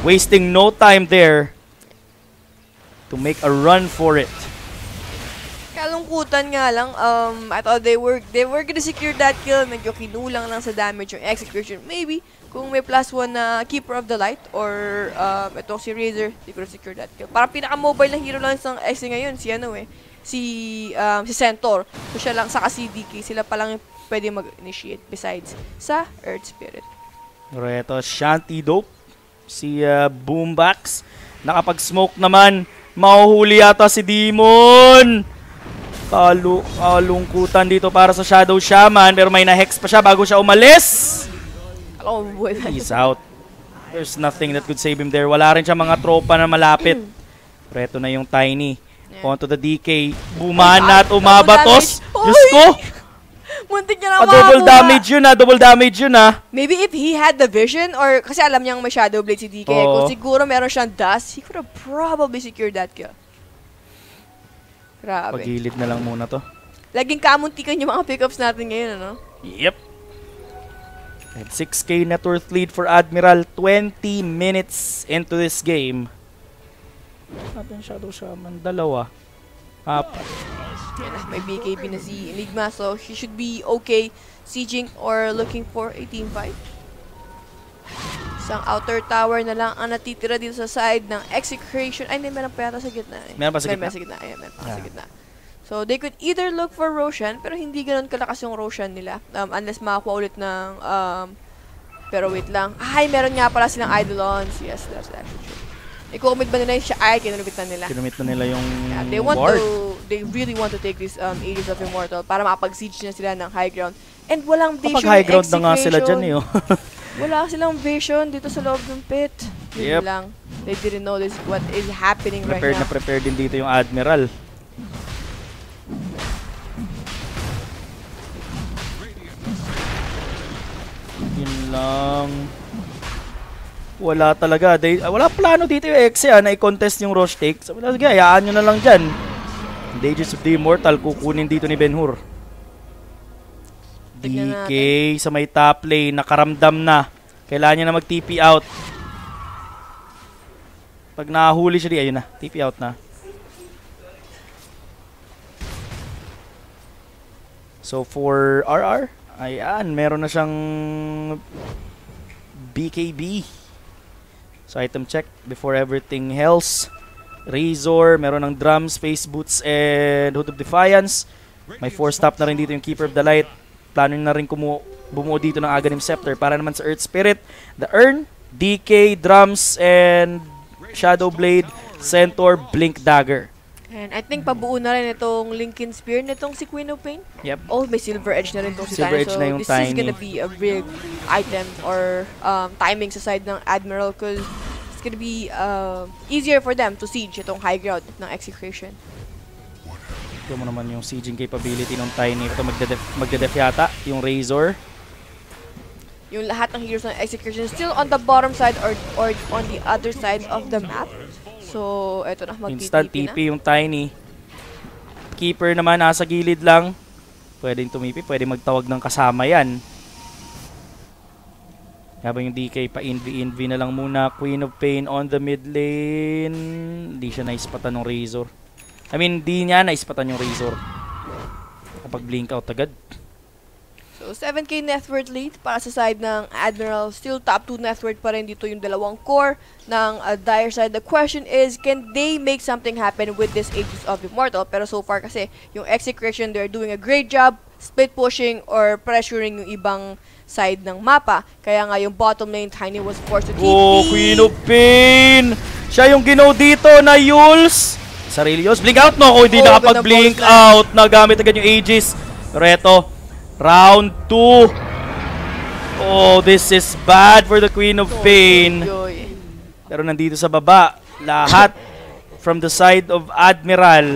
S3: wasting no time there to make a run for it.
S4: Kalungkutan nga lang, um, I thought they were, they were gonna secure that kill. Medyo kinulang lang sa damage yung execution. Maybe, kung may plus one na Keeper of the Light or um, itong si Razor, they could secure that kill. Parang pinaka-mobile na hero lang sa X ngayon, si ano eh, si, um, si Centaur. So siya lang, saka si D K, sila pa lang yung pwede mag-initiate besides sa Earth Spirit.
S3: Reto, Shanty Dope, si uh, Boombax. Nakapag-smoke naman, mahuhuli yata si Demon. Kalu kalungkutan dito para sa Shadow Shaman, pero may na-hex pa siya bago siya umalis.
S4: Oh,
S3: he's out. There's nothing that could save him there. Wala rin siya mga tropa na malapit. Reto na yung Tiny. Yeah. Onto the D K. Bumana at umabatos. Diyos ko!
S4: Muntik niya na
S3: double damage yun ah. Double damage yun ah.
S4: Maybe if he had the vision, or kasi alam niyang may Shadow Blade si D K. Oh. Kung siguro meron siyang dust, he could have probably secured that kill. Grabe.
S3: Pagilid na lang muna to.
S4: Laging kamuntikan yung mga pickups natin ngayon, ano?
S3: Yep. And six K net worth lead for Admiral. twenty minutes into this game. Natin Shadow Shaman. Dalawa. Apat.
S4: May B K B na si Enigma, so he should be okay sieging or looking for a team fight. Isang outer tower na lang ang natitira dito sa side ng Execration. Ay, meron pa yata sa gitna eh.
S3: Meron pa sa gitna?
S4: Meron pa sa gitna. Ayan, meron pa yeah. sa gitna. So, they could either look for Roshan, pero hindi ganun kalakas yung Roshan nila. Um, unless makakuha ulit ng... Um, pero wait lang. Ay, meron nga pala silang Eidolons. Yes, that's actually true. I-commit ba nila yung siya? Ay, kinumit na nila.
S3: Kinumit na nila yung
S4: yeah, they want
S3: ward.
S4: to... They really want to take this um, Aegis of Immortal para makapag-siege na sila ng high ground. And walang vision.
S3: Kapag high ground na nga sila dyan eh.
S4: Wala silang vision dito sa loob ng pit. Yun
S3: yep.
S4: lang. They didn't know this what is happening
S3: prepared
S4: right now.
S3: Prepared na prepared din dito yung Admiral. Yun lang. Wala talaga. They, wala plano dito yung Exe ah, na i-contest yung Rosh Take. So, sige, hayaan nyo na lang dyan. The Aegis of the Immortal kukunin dito ni Ben-Hur. D K sa may top lane, nakaramdam na. Kailangan niya na mag-T P out. Pag nahuli siya di, ayun na, T P out na. So for R R, ayan, meron na siyang B K B. So item check before everything else. Razor, meron ng drums, face boots, and Hood of Defiance. May four stop na rin dito yung Keeper of the Light. Plano na rin kumu bumuo dito ng Aghanim Scepter para naman sa Earth Spirit. The Urn, D K, drums, and Shadow Blade, Centaur, Blink Dagger.
S4: And I think pabuo na rin itong Lincoln Spear nitong si Queen of Pain.
S3: Yep.
S4: Oh, may Silver Edge na rin itong si
S3: Silver
S4: Tiny.
S3: Edge
S4: So
S3: na yung
S4: this
S3: Tiny.
S4: is gonna be a big item or um, timing sa side ng Admiral because it's gonna be uh, easier for them to siege itong high ground ng Execration.
S3: Ito mo naman yung sieging capability ng Tiny. Ito magdedef, magdedef yata yung Razor.
S4: Yung lahat ng heroes ng Execution still on the bottom side or or on the other side of the map. So, eto na, mag-T P na.
S3: Instant T P yung Tiny. Keeper naman nasa gilid lang. Pwedeng tumipi, pwedeng magtawag ng kasama yan. Habang yung D K pa inv-inv na lang muna. Queen of Pain on the mid lane. Hindi siya naispatan ng Razor. I mean, di niya naispatan yung Razor. Kapag blink out agad.
S4: So, seven K net worth lead para sa side ng Admiral. Still top two net worth pa rin dito yung dalawang core ng uh, Dire side. The question is, can they make something happen with this Aegis of Immortal? Pero so far kasi, yung Execration, they're doing a great job split pushing or pressuring yung ibang side ng mapa. Kaya nga yung bottom lane, Tiny was forced to T P.
S3: Oh, Queen of Pain! Siya yung ginaw dito na Yules. Sarili Yules. Blink out, no? Kung hindi oh, nakapag-blink out, nagamit agad yung Aegis. Pero eto, round two. Oh, this is bad for the Queen of Pain. Pero nandito sa baba, lahat from the side of Admiral.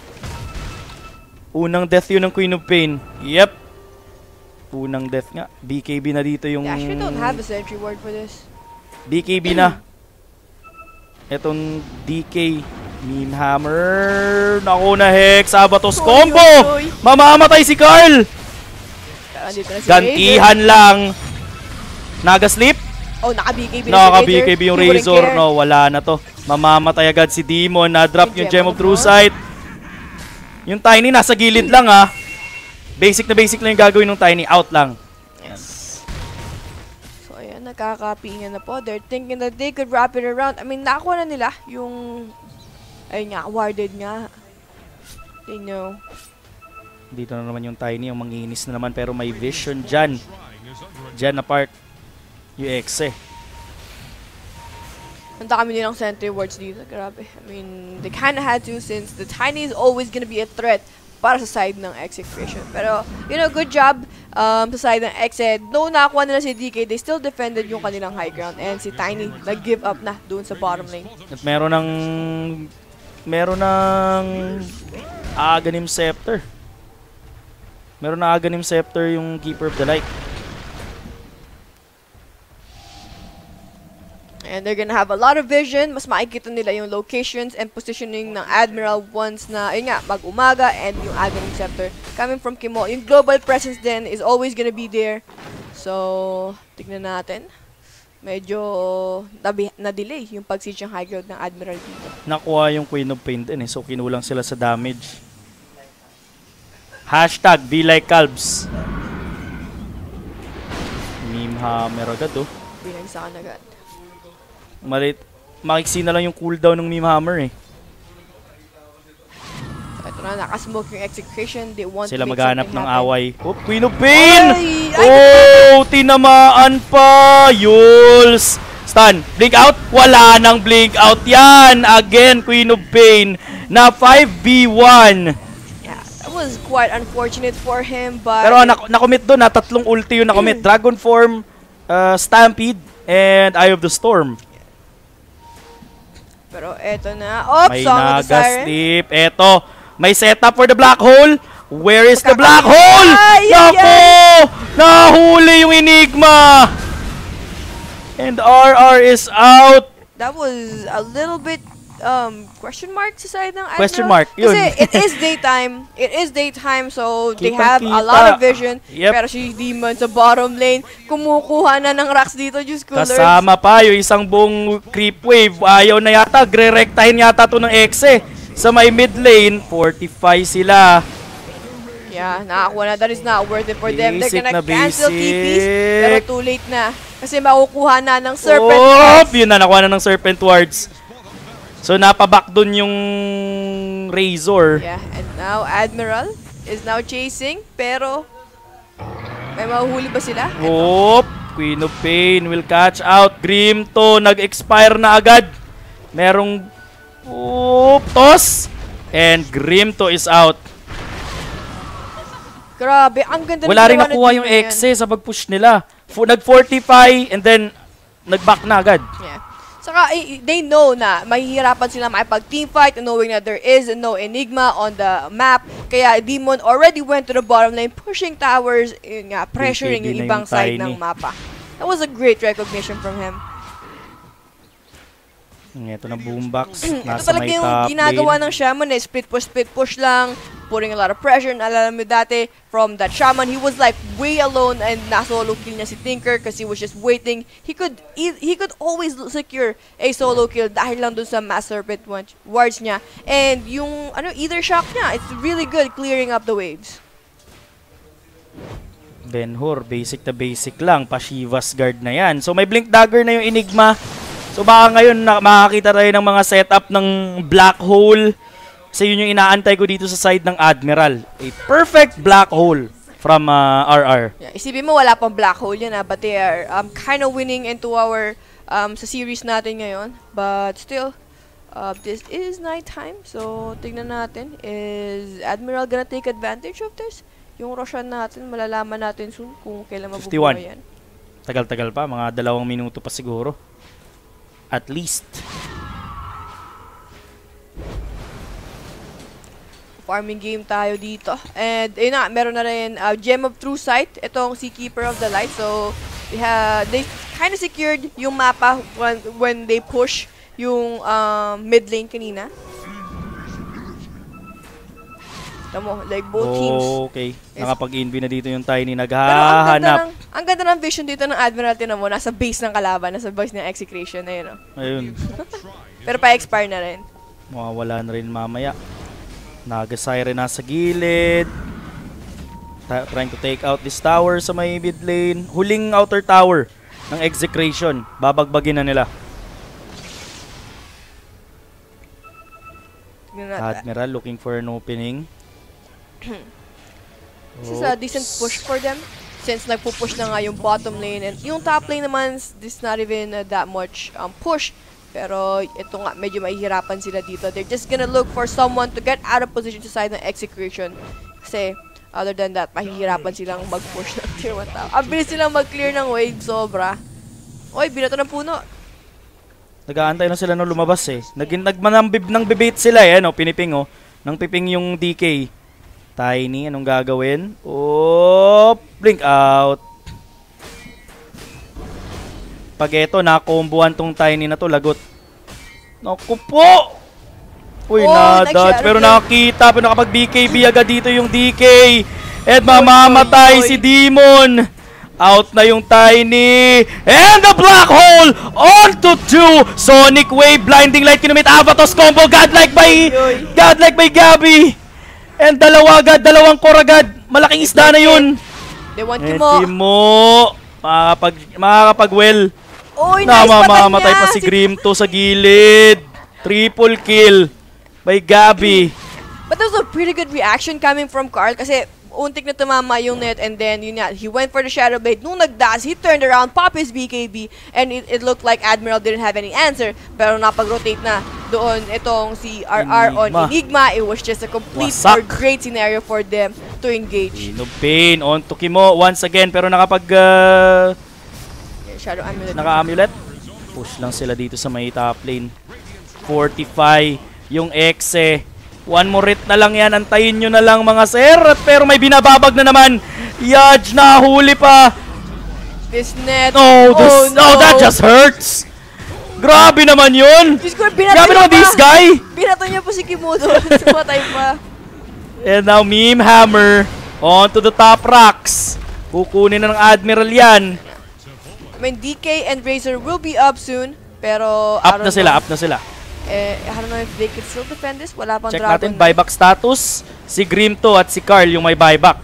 S3: Unang death yun ng Queen of Pain. Yep. Unang death nga. B K B na dito yung...
S4: They actually don't have a sentry ward for this.
S3: B K B na. Etong D K. Mean Hammer. Naku na Hex. Abatos combo. Oy, oy, oy. Mamamatay si Carl.
S4: Si
S3: gantihan Razor lang. Naga sleep.
S4: Oh, naka-B K B
S3: Naka-B K B yung Razor. No, wala na to. Mamamatay agad si Demon. Na-drop yung, yung Gem of True Sight. Yung Tiny nasa gilid lang ha. Basic na basic lang yung gagawin ng Tiny. Out lang.
S4: Yes. So, ayan. Nakaka-pingan na po. They're thinking that they could wrap it around. I mean, nakakuha na nila yung... Ayun nga, awarded nga. They know.
S3: Dito na naman yung Tiny. Yung manginis na naman. Pero may vision dyan. Dyan na part. Yung X eh.
S4: Ang dami nilang sentry wards dito. Grabe. I mean, they kinda had to since the Tiny is always gonna be a threat para sa side ng Execration. Pero, you know, good job um, sa side ng Exed. No, nakakuha nila si D K, they still defended yung kanilang high ground. And si Tiny, nag-give up na doon sa bottom lane.
S3: At meron ng... Meron ng... Aghanim Scepter. Meron na Aghanim Scepter yung Keeper of the Light.
S4: And they're gonna have a lot of vision. Mas makikita nila yung locations and positioning ng Admiral once na, yun nga, mag-umaga and yung Aghanim Scepter coming from Kimo. Yung global presence din is always gonna be there. So, tignan natin. Medyo na-delay yung pag-siege ng high ground ng Admiral dito.
S3: Nakuha yung Queen of Pain din eh. So, kinulang sila sa damage. Hashtag be like Calbs. Meme hammer agad oh.
S4: Binagsakan agad.
S3: Malit, makiksi na lang yung cooldown ng Meme Hammer eh.
S4: Ito na, nakasmoke yung Execution. They want
S3: Sila
S4: to make
S3: maghanap ng
S4: happen.
S3: away. Oh, Queen of Pain!
S4: Ay, ay,
S3: oh, tinamaan pa! Yules! Stun. Blink out? Wala nang blink out yan! Again, Queen of Pain na five v one.
S4: Yeah, that was quite unfortunate for him, but...
S3: Pero nak nakomit doon na tatlong ulti yung nakomit. Dragon Form, uh, Stampede, and Eye of the Storm.
S4: Pero eto na. Oops,
S3: may
S4: Song of the
S3: Naga
S4: Siren.
S3: Sleep. Eto, may setup for the Black Hole. Where is the Black Hole?
S4: Ay,
S3: Naku!
S4: ay,
S3: Nahuli yung Enigma! And R R is out.
S4: That was a little bit um question mark sa side ng Admiral.
S3: Question mark, yun.
S4: Kasi it is daytime. It is daytime, so they have
S3: Kitang-kita.
S4: a lot of vision.
S3: Yep.
S4: Pero si Demon sa bottom lane, kumukuha na ng racks dito, Diyos ko, Lord.
S3: Kasama pa yung isang buong creep wave. Ayaw na yata. Gre-rectahin yata to ng Exe. Sa may mid lane, forty-five sila.
S4: Yeah, nakakuha na. That is not worth it for them. They're
S3: Basic
S4: gonna
S3: na
S4: cancel T Ps,
S3: basic.
S4: pero too late na. Kasi makukuha na ng Serpent.
S3: Oh, yun na. Nakuha na ng Serpent Wards. So, napaback dun yung Razor.
S4: Yeah, and now Admiral is now chasing, pero may mahuhuli ba sila?
S3: Oop, Queen of Pain will catch out. Grimto, nag-expire na agad. Merong, oop, toss. And Grimto is out.
S4: Grabe, ang ganda
S3: Wala rin
S4: ginawa
S3: nakuha
S4: ng
S3: yung
S4: team na yan.
S3: Exe sa pag-push nila. Nag-fortify and then nag-back na agad.
S4: Yeah. Saka, eh, they know na mahihirapan sila makipag-teamfight knowing that there is no Enigma on the map. Kaya Demon already went to the bottom lane, pushing towers, yun nga, pressuring
S3: B K B
S4: yung
S3: na
S4: ibang
S3: yung
S4: side
S3: Tiny.
S4: ng mapa. That was a great recognition from him.
S3: Ito na boombox.
S4: Ito
S3: Nasa
S4: talaga
S3: may
S4: yung
S3: top
S4: ginagawa
S3: lane.
S4: ng Shaman eh. Split push, split push lang. Putting a lot of pressure. Naalala mo dati, from that Shaman, he was like way alone and na-solo kill niya si Tinker kasi he was just waiting. He could he, he could always secure a solo kill dahil lang dun sa Mass Serpent wards niya. And yung ano either shock niya, it's really good clearing up the waves.
S3: Ben-Hur, basic na basic lang. Pa-Shiva's Guard na yan. So may Blink Dagger na yung Enigma. So baka ngayon na makakita tayo ng mga setup ng Black Hole. Kasi yun yung inaantay ko dito sa side ng Admiral. A perfect Black Hole from uh, R R.
S4: Yeah, isipin mo wala pang Black Hole yan ah, but they are um, kind of winning into our um, sa series natin ngayon. But still, uh, this is nighttime. So tignan natin, is Admiral gonna take advantage of this? Yung Roshan natin, malalaman natin soon kung kailan mabubuhay
S3: fifty-one.
S4: yan.
S3: Tagal-tagal pa, mga dalawang minuto pa siguro. At least.
S4: Farming game tayo dito. And, yun na, meron na rin uh, Gem of True Sight. Itong si Keeper of the Light. So, they, ha they kind of secured yung mapa when, when they push yung um, mid lane kanina. Tamo, like both teams.
S3: Okay. Nakapag-invi na dito yung Tiny.
S4: Pero ang ganda,
S3: Naghahanap.
S4: ng, ang ganda ng vision dito ng Admiral, tinan mo, nasa base ng kalaban, nasa base ng execution, ayun o.
S3: Ayun.
S4: Pero pa-expire na rin.
S3: Mawawala na rin mamaya. Naga Siren nasa gilid. Ta trying to take out this tower sa may mid lane. Huling outer tower ng execration. Babagbagin na nila. Admiral looking for an opening.
S4: This is a decent push for them since nagpo-push na nga yung bottom lane, and yung top lane naman, this is not even uh, that much um, push, pero ito nga medyo mahihirapan sila dito. They're just gonna look for someone to get out of position sa side ng execution kasi other than that, mahihirapan silang mag-push ng tier one tower. Ang bilis silang mag-clear ng wave, sobra. Oy, binato ng puno.
S3: Nag-aantay na sila nung lumabas eh. Naging nagmanambib ng bibait sila eh, no? Piniping oh. Nang piping yung D K. Tiny, anong gagawin? Oh, blink out. Pag eto, nakombohan tong Tiny na to, lagot. Naku po! Uy,
S4: oh,
S3: na-dodge. Pero nakita, pero nakapag-B K B agad dito yung D K. At mamamatay si Demon. Out na yung Tiny. And the black hole onto two. Sonic Wave, Blinding Light, kinumit Avatos combo. Godlike by, Godlike by Gabby. And dalawa agad, dalawang core agad. Malaking isda na yun.
S4: They want
S3: eh,
S4: Timo.
S3: Timo. Makakapag, makakapag-well.
S4: Oy, nice
S3: Namamatay pa si Grimto sa gilid. Triple kill by Gabby.
S4: But that was a pretty good reaction coming from Carl kasi untik na tumama yung net, and then yun nga, he went for the Shadow Blade. Nung nagdash, he turned around, pop his B K B, and it, it looked like Admiral didn't have any answer. Pero napag-rotate na doon itong si R R on Enigma. It was just a complete or great scenario for them to engage.
S3: No pain on to Kimo once again, pero nakapag uh,
S4: Shadow Amulet.
S3: Naka-amulet. Push lang sila dito sa may top lane. forty-five yung Exe. One more hit na lang yan. Antayin nyo na lang mga sir. Pero may binababag na naman. Yaj na huli pa.
S4: This net.
S3: No, this, oh, no. Oh, that just hurts. Grabe naman yun. Grabe naman this guy.
S4: Binato niya po si Kimudo. Sumatay pa.
S3: And now Meme Hammer onto the top rocks. Kukunin na ng Admiral yan.
S4: I mean, D K and Razor will be up soon. Pero
S3: up na sila, know. up na sila.
S4: Eh, I don't know if they can still defend this. Wala pang
S3: Check
S4: dragon.
S3: Check natin, buyback status. Si Grimto at si Carl yung may buyback.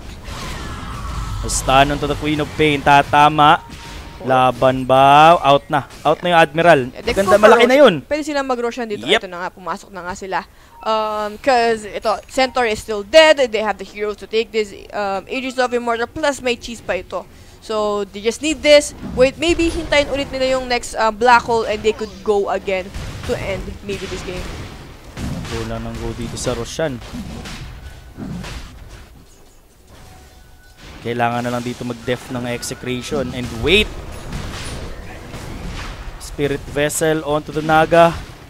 S3: Stun onto the Queen of Pain. Tatama. Laban ba? Out na. Out na yung Admiral.
S4: Yeah,
S3: ganda, malaki na yun.
S4: Pwede silang mag-roshan dito.
S3: Yep.
S4: Ito na nga, pumasok na nga sila. Um, Cause ito, Centaur is still dead. They have the heroes to take this. Um, Aegis of Immortal plus may cheese pa ito. So, they just need this. Wait, maybe hintayin ulit nila yung next uh, black hole and they could go again to end maybe this game.
S3: Go lang ng go dito sa Roshan. Kailangan na lang dito mag-def ng execration and wait. Spirit Vessel onto the Naga.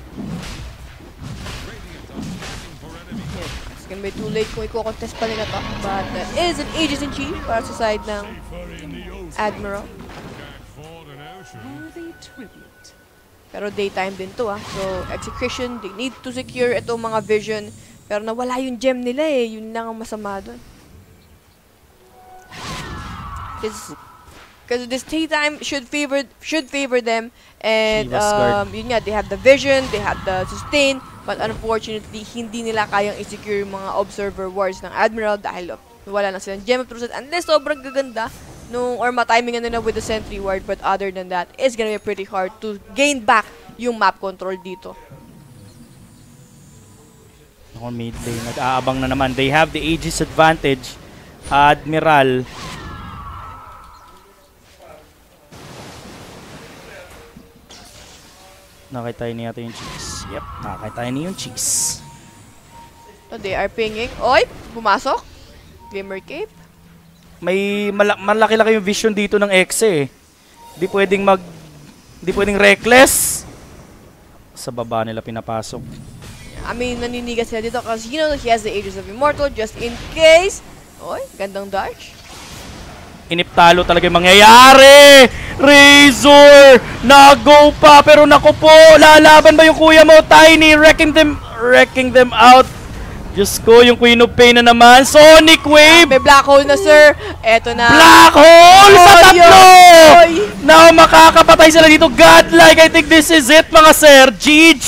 S4: It's gonna be too late kung i-contest pa nila to. But that is an Aegis in Chief para sa side ng Admiral. Pero daytime din to ah. So, execution, they need to secure itong mga vision. Pero nawala yung gem nila eh. Yun lang ang masama doon. Because this daytime should favor should favor them. And um, yun nga, they have the vision, they have the sustain. But unfortunately, hindi nila kayang i-secure yung mga observer wards ng Admiral dahil wala na silang gem of truth. Unless sobrang gaganda nung or ma-timing nila with the sentry ward, but other than that, it's gonna be pretty hard to gain back yung map control dito.
S3: Ako mid lane, nag-aabang na naman. They have the Aegis advantage. Admiral. Nakakita niya yata yung cheese. Yep, nakakita niya yung cheese.
S4: So they are pinging. Oy, pumasok. Glimmer Cape.
S3: May mala malaki-laki yung vision dito ng Exe eh. Di pwedeng mag di pwedeng reckless. Sa baba nila pinapasok.
S4: I mean, naninigas sila dito kasi you know that he has the Aegis of Immortal just in case. Oy, gandang dodge.
S3: Iniptalo talaga yung mangyayari. Razor! Nago pa pero naku po, lalaban ba yung kuya mo? Tiny wrecking them wrecking them out. Diyos ko, yung Queen of Pain na naman. Sonic Wave!
S4: May black hole na, sir. Eto na.
S3: Black hole sa
S4: Oy,
S3: tatlo!
S4: oy.
S3: Now, makakapatay sila dito. Godlike, I think this is it, mga sir. G G!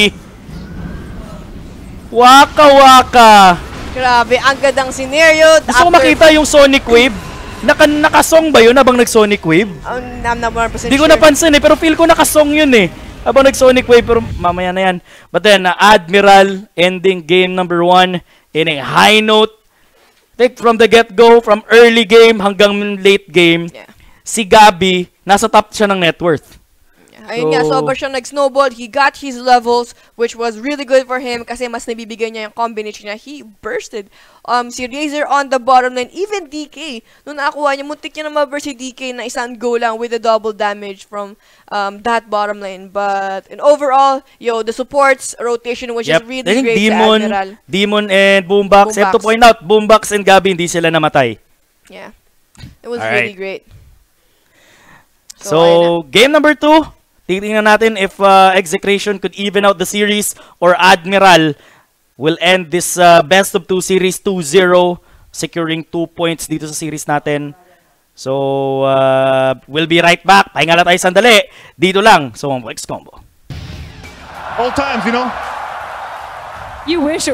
S3: Waka waka.
S4: Grabe, ang gandang scenario.
S3: Gusto ko makita yung Sonic Wave. Naka, nakasong ba yun habang nag-Sonic Wave?
S4: Um, I'm not one hundred percent
S3: Hindi ko
S4: sure.
S3: napansin eh, pero feel ko nakasong yun eh. Habang nag-Sonic Wave, pero mamaya na yan. But then, uh, Admiral ending game number one in a high note. Take from the get-go, from early game hanggang late game,
S4: Yeah.
S3: si Gabby, nasa top siya ng net worth.
S4: Ayun nga,
S3: So-
S4: sober siya nag-snowball. He got his levels, which was really good for him kasi mas nabibigyan niya yung combination niya. He bursted um, si Razor on the bottom lane. Even D K, nung nakakuha niya, muntik niya na ma-burst si D K na isang go lang with a double damage from um, that bottom lane. But in overall, yo, the supports rotation was just
S3: Yep.
S4: really
S3: I think
S4: great
S3: Demon,
S4: sa Admiral.
S3: Demon and Boombox. I have to
S4: Boombox.
S3: point out, Boombox and Gabby, hindi sila namatay.
S4: Yeah. It was
S3: Alright.
S4: really great.
S3: So,
S4: ayun na.
S3: game number two, titingnan natin if uh, Execration could even out the series or Admiral will end this uh, best of two series two zero, securing two points dito sa series natin. So, uh, we'll be right back. Pahinga lang tayo sandali. Dito lang sa Wombo X Combo.
S1: All times, you know.
S2: You wish